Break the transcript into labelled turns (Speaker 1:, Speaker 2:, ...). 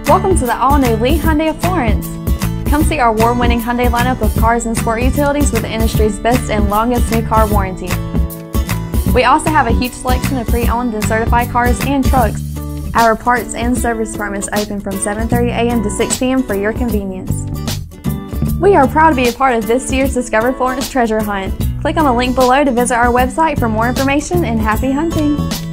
Speaker 1: Welcome to the all-new Hyundai of Florence. Come see our award-winning Hyundai lineup of cars and sport utilities with the industry's best and longest new car warranty. We also have a huge selection of pre-owned and certified cars and trucks. Our parts and service department is open from 7:30 a.m. to 6 p.m. for your convenience. We are proud to be a part of this year's Discover Florence Treasure Hunt. Click on the link below to visit our website for more information, and happy hunting!